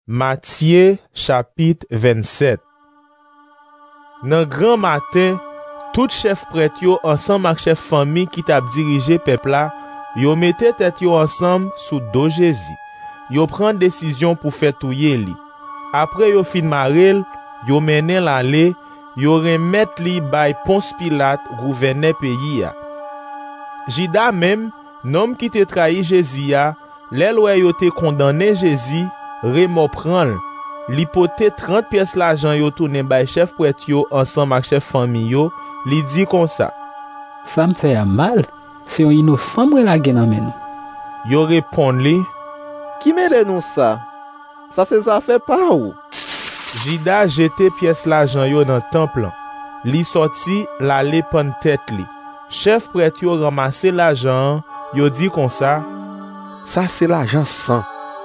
Matthieu chapitre 27. Nan grand matin, tout chef prêtre yo ensemble ak chef famille qui t'a dirigé peuple là, yo mette tête yo ensemble sous dos Jésus. Yo prend décision pour faire touyer li. Après yo fin marel, yo menen l'aller, yo remet li bay Ponce Pilate, gouverneur pays ya. Jida même, nom qui te trahi Jésus ya, l'el wè yo te condamné Jésus, Remo pran li pote 30 pièces l'argent yo tourne bay chef prêtre yo ensemble ak chef famille yo, li di kon sa. Ça me fait mal, c'est un innocent mwen la gen amèn. Yo répond li, Qui mêle nous ça? Ça c'est ça fait pas ou? Jida jete pièces l'argent yo dans temple. Li sorti la le pan tête li. Chef prêtre yo ramasse l'argent, yo di kon sa. Ça c'est l'argent sans.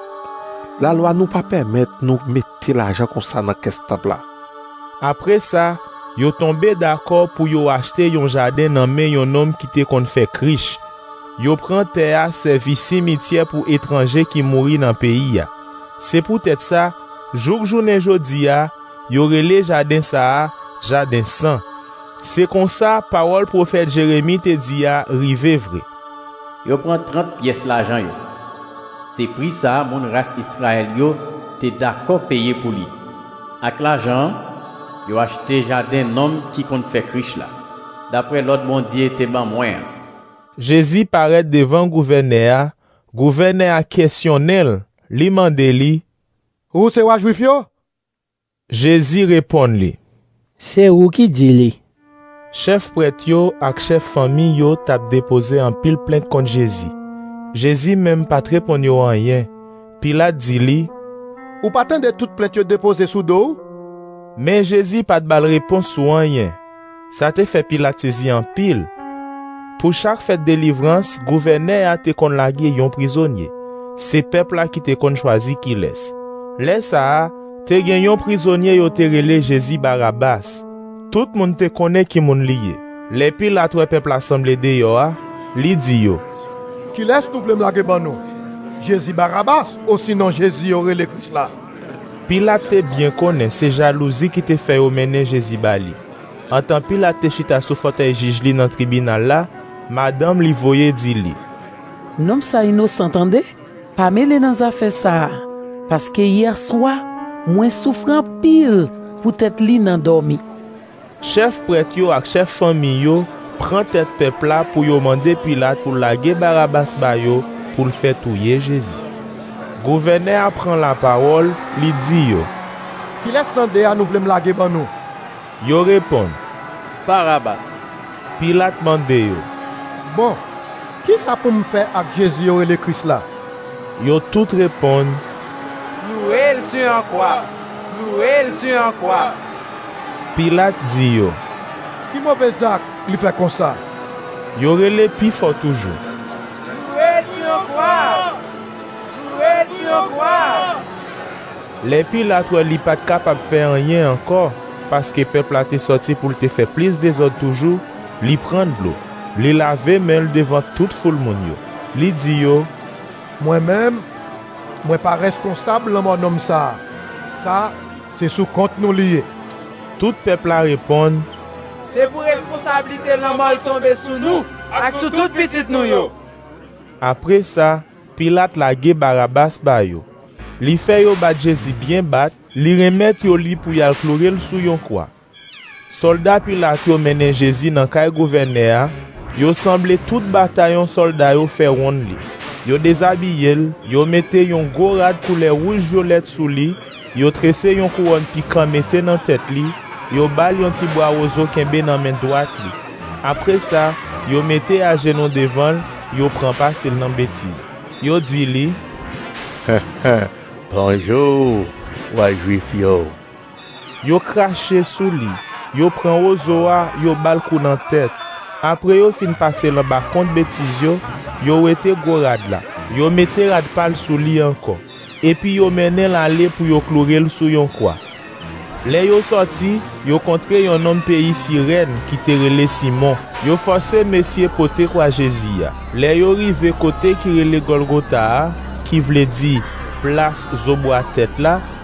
La loi nous pas permettre nous mettre l'argent comme ça dans caisse temple là. Après ça, yo tombé d'accord pour yo acheter yon jardin nan men yon homme qui te kon fait riche. Yo prend terre servi cimetière pour étrangers qui mouri dans pays ya. C'est peut-être ça, journée jodi ya, yo rele jardin ça, jardin sang. C'est comme ça parole prophète Jérémie te dit ya rive vrai. Yo prend 30 pièces l'argent yo. C'est prix ça mon race Israël yo t'es d'accord payer pour lui. Avec l'argent, yo acheté jardin homme qui compte fait riche là. D'après l'autre bon Dieu t'es ban moins. Jésus paraît devant gouverneur a questionnel, li mande li. Ou c'est wa juif yo? Jésus répond li. C'est ou qui dit li? Chef prêtre yo ak chef famille yo tap déposé en pile plainte contre Jésus. Jésus même pas répond yo rien. Pilate dit li. Ou pas tande toute plainte yo déposé sous dos? Mais Jésus pas de bal réponse sur rien. Ça te fait Pilate saisi en pile. Pour chaque fête délivrance, gouverneur a te kon lage yon prisonnier. C'est peuple là qui te kon choisi qui laisse. Laisse ça, te gen yon prisonnier yo te rele Jésus Barabbas. Tout moun te connaît qui moun liye. Les Pilate wè peuple assemblé de yo a, li di yo. Qui laisse nous vle m'lage ban nous? Jésus Barabbas ou sinon Jésus aurait le Christ là? Pilate te bien connaît, c'est jalousie qui te fait mener Jésus bali. En tant Pilate te chita sou fauteuil juge li dans tribunal là, madame li voye di li. Nom ça innocent entendez? Pas mêlé dans affaire ça. Parce que hier soir, moi souffrant pile pour tête li nan dormi. Chef prêtre yo ak chef famille yo prend tête peuple là pour yo mande Pilate pour lage Barabbas ba yo pour le faire touyer Jésus. Gouverneur prend la parole, li di yo. Qui laisse tande à nous vle m'lage ban nous? Yo répond. Barabbas. Pilate mande yo. Bon, qui ça pour me faire avec Jésus aurait le Christ là? Yo tout répond. Louez le sur en croix. Louez le sur en croix. Pilate dit yo. Qui mauvais acte il fait comme ça? Yo rele pi fort toujours. Louez le sur en croix. Louez le sur en croix. Les Pilate wè li pas capable faire rien encore parce que peuple a te sorti pour te faire plus des autres toujours, li prend l'eau. Li lave men devant toute foule moun yo. Li di yo. Moi-même, moi pas responsable dans mon homme ça. Ça, c'est sous compte nous lié. Tout peuple a répond. C'est pour responsabilité l'homme tomber sous nous, ak sous toute petite nous yo. Après ça, Pilate lage Barabbas ba yo. Li fait yo bat Jésus bien bat, li remet yo li pou yal clourer sou yon croix. Soldat Pilate yo menen Jésus nan kay gouverneur, yo semble tout bataillon soldat yo fait ronde li. Yo déshabillé, yo mette yon gros rad couleur rouge violette sous li, yo tressé yon couronne piquant mette nan tête li, yo bal yon ti bois roseau kembe nan main droite li. Après ça, yo mette à genou devant, yo prend pas s'il nan bêtise. Yo di li. Bonjour, ouais juif yo. Yo craché sous li, yo prend roseau a, yo bal kou nan tête. Après yo fin passer le bas contre bêtise yo wete go rad la. Yo mette rad pal sous li encore. Et puis yo menen l'aller pour yo clourer sous yon croix. Le yo sorti, yo kontre yon homme pays Sirène qui te rele Simon. Yo forcé monsieur pote kwa Jésus ya. Le yo rive côté qui rele Golgotha, qui vle di place Zobo à tête là,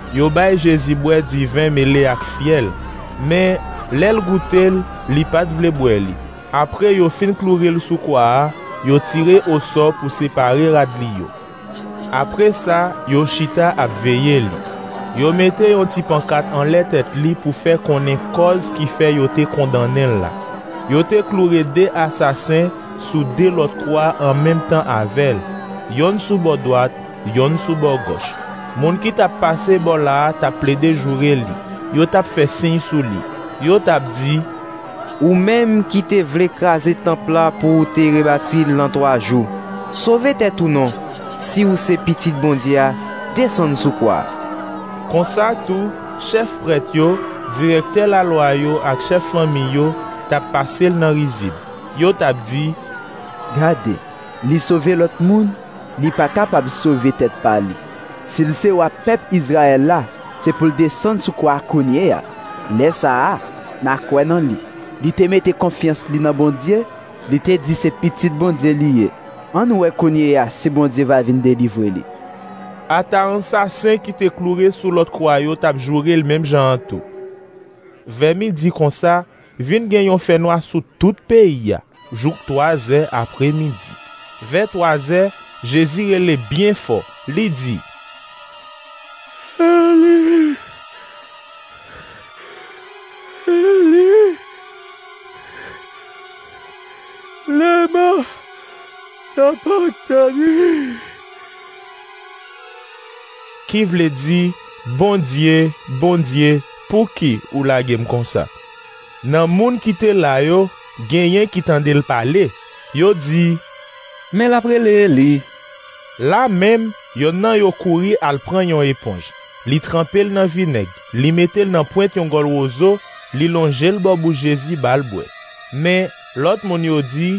yo bay Jésus boire du vin mêlé ak fiel, mais l'el goutel li pat vle boire li. Après yo fin clourer sous quoi, yo tiré au sort pour séparer radli yo. Après ça, yo chita ap veiller li. Yo mette yon ti pancarte en lè tête li pour faire connaître cause qui fait yo te condamné là. Yo te cloué deux assassins sous deux l'autre croix en même temps avec. Yon sous bord droite, yon sous bord gauche. Moun qui t'a passé bord là, t'a plaidé jouer li. Yo t'a fait signe sous li. Yo t'a dit ou même qui te vle craser temple là pour te rebâtir dans 3 jours. Sauver tête ou non, si ou c'est petit bon Dieu, descend sous quoi. Comme ça tout, chef prêtre yo, directeur la loi yo ak chef famille yo, t'a passé dans risible. Yo t'a dit, Gade, li sauver l'autre monde, li pas capable sauver tête par li. S'il se wa peuple Israël là, c'est pour le descendre sous quoi konye ya. Laisse ça, na quoi nan li. Li te mette confiance li nan bon Dieu, li te dit c'est petit bon Dieu lié. An wè konye ya, c'est bon Dieu va venir délivrer li. Ata assassin qui te cloué sous l'autre croix yo t'a joué le même genre tout. Vers midi comme ça, vin gen yon fait noir sous tout pays ya. Jour 3 heures après-midi. Vers 3 heures, Jésus relè bien fort. Li dit, Eli, lema sabachthani. qui vle di, bon Dieu, pour qui ou la gem comme ça? Nan moun qui te la yo, genyen qui tande le parler. Yo di, Mais l'après li. là même, yon nan yo kouri al pran yon éponge. Li trempel nan vinaigre, li metel nan pointe yon gol rozo, li longel bobou Jésus bal bwe. Mais l'autre moun yo di,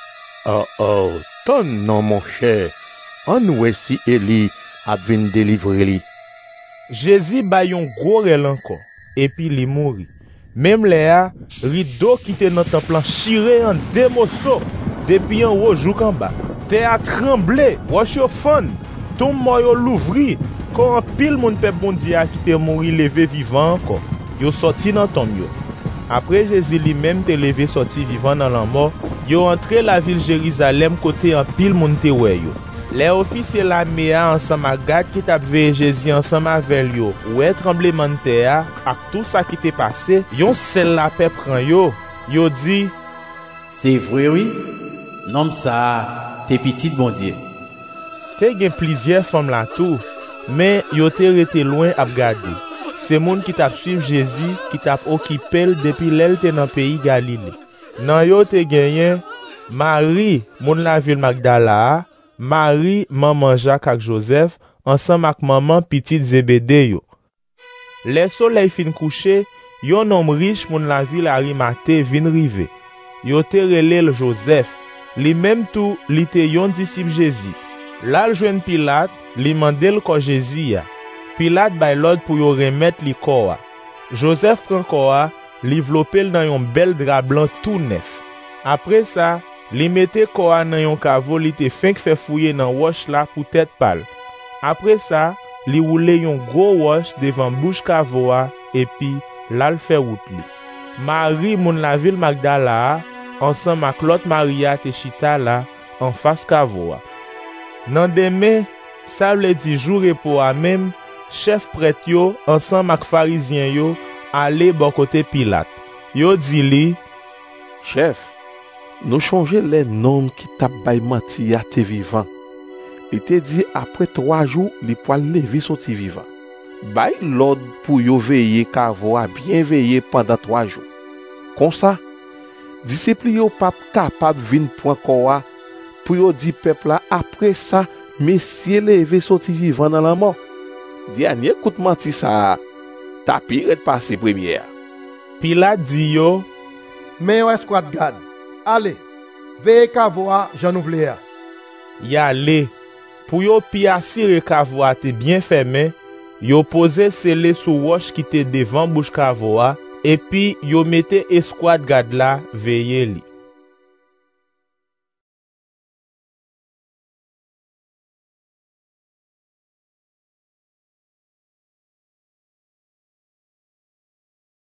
Oh, ton non mon cher, an wè si Eli ap vin délivrer li. Jésus bay yon gros rel encore, et puis li mouri. Même là, rideau qui te nan temple chiré en deux morceaux, depuis en haut jusqu'en bas. Te a tremblé, wash yo fon, ton moyo l'ouvri, quand un pile moun peuple bon Dieu qui te mouri levé vivant encore. Yo sorti dans tombe yo. Après Jésus lui-même te levé sorti vivant dans la mort, yo entré la ville Jérusalem côté un pile moun te wè yo. Les officiers la mea ensemble ak gade qui t'a veillé Jésus ensemble avec yo. Ouais tremblement de terre ak tout ça qui t'est passé, yon sel la paix prend yo. Yo dit, c'est vrai oui, l'homme ça, t'es petit bon Dieu. Te gen plusieurs femmes la tout, mais yo te rete loin ap gade. C'est moun qui t'a suivi Jésus qui t'a occupé depuis l'el te dans pays Galilée. Nan yo te genyen Marie, moun la ville Magdala, Marie, maman Jacques ak Joseph, ensemble ak maman petit Zébédée yo. Le soleil fin couché, yon homme riche moun la ville Arimathée vin rive. Yo te relèl Joseph, li même tout li te yon disciple Jésus. Là l jwenn Pilate, li mandel ko Jésus ya. Pilate bay l'ordre pour yo remettre li koa. Joseph prend koa, li vlopel dans yon bel drap blanc tout neuf. Après ça, li mette koa dans yon kavo li te fin fait fouiller dans wash la pour tête pâle. Après ça, li roule yon gros wash devant bouche kavoa et puis là l fait route li. Marie moun la ville Magdala ensemble ak l'autre Maria te chita là en face kavoa. Nan deme, sa vle di jour repos a même, chef prêtre yo ensemble ak pharisien yo ale bon côté Pilate. Yo di li, Chef, nous changer les noms qui t'a bay menti à te vivant. Il te dit après 3 jours, li poil lever sorti vivant. Bay l'ordre pour yo veiller kavo a bien veiller pendant 3 jours. Comme ça, disciples yo pas capable vin point koa pour yo di peuple là après ça, messieurs lever sorti vivant dans la mort. Dernier coup de menti ça, ta pire passé première. Pilate di yo, Mais yon escouade garde. Allez, veillez kavoa, j'en ouvre ya. yale, pour yo pi asire kavoa te bien fermé, yo pose scellé sous roche qui te devant bouche kavoa, et puis yo mette escouade garde là veiller li.